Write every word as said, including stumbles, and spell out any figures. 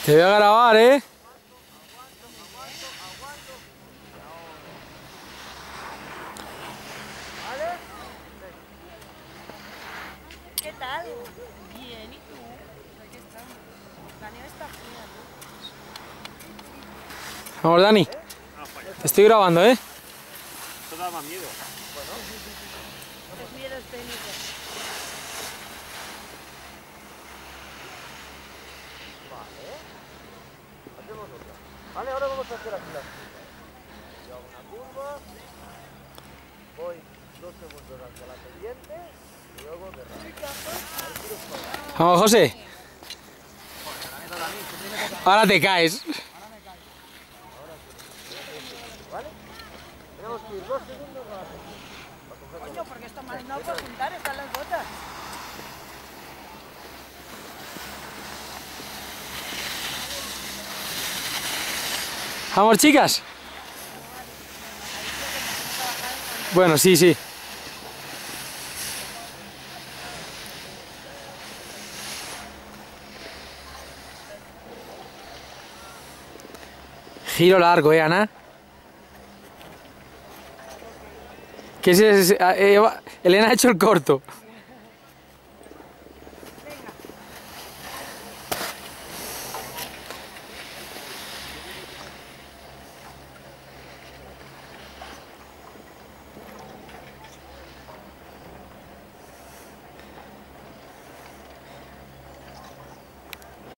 Te voy a grabar, ¿eh? ¿Qué tal? Bien, ¿y tú? Aquí estamos. La nieve está fría, ¿no? Vamos, Dani. Te estoy grabando, ¿eh? Esto da más miedo. Bueno. Es miedo escénico. Vale. Hacemos otra. Vale, ahora vamos a hacer aquí las curvas. Yo hago una curva. Voy dos segundos hacia la pendiente. Y luego de rápido. Vamos, José. Ahora te caes. ¿Vale? Tenemos que ir dos segundos a la pendiente. Coño, porque esto más no puedo juntar, están las botas. Vamos, chicas. Bueno, sí, sí. Giro largo, ¿eh, Ana? ¿Qué es ese? Eh, Elena ha hecho el corto.